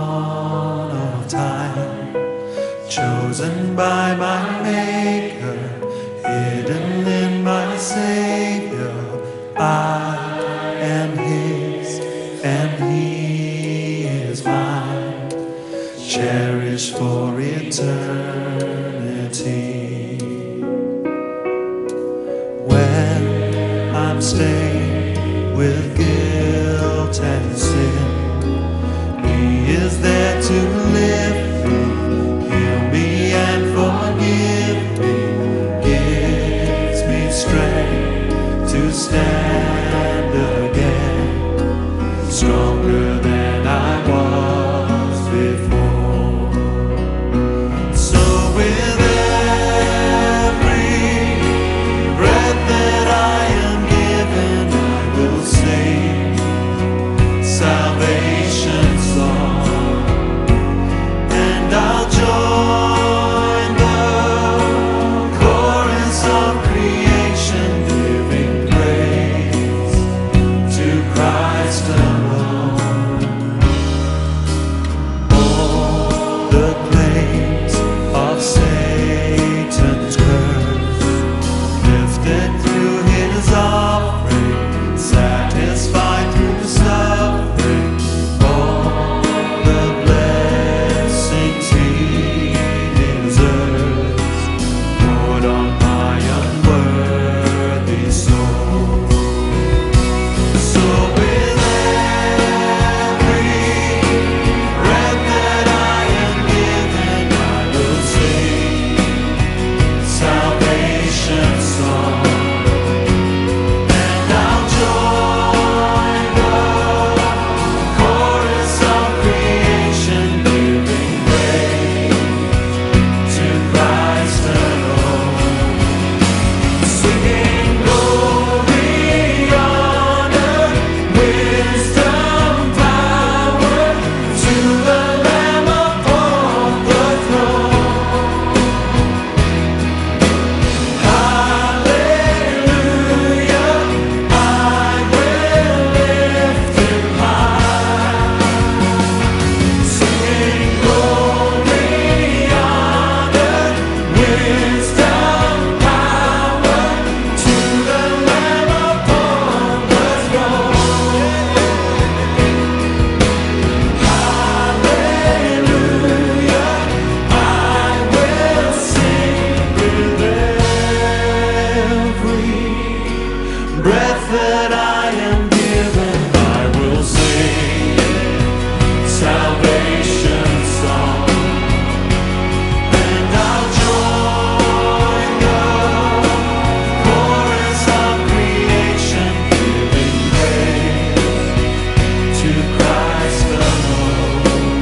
dawn of time, chosen by my Maker, hidden in my Savior. I am His and He is mine, cherished for eternity. When I'm stained with guilt and sin, He is there to lift me, heal me and forgive me, gives me strength to stand again, stronger than I was before. So with every breath that I am given, I will sing salvation's song, and I'll join the chorus of creation, giving praise to Christ alone. All the plagues of Satan's curse lifted through His offering, satisfied through suffering, all the blessings He deserves, poured on my unworthy soul. So with every breath that I am given, I will sing salvation's song, and I'll join the chorus of creation, giving praise to Christ alone, singing glory, honor, wisdom, power to the Lamb upon the throne. Hallelujah, I will lift Him high, singing glory, honor, wisdom, power to the Lamb upon the throne. Hallelujah, I will sing with every breath that I am given. I will sing salvation's song, and I'll join the chorus of creation, giving praise to Christ alone.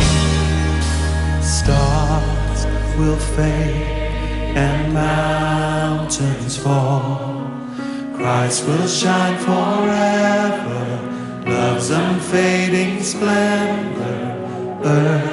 Stars will fade and mountains fall, Christ will shine forever, love's unfading splendor, earth